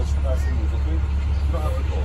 nice and easy. You don't have to go.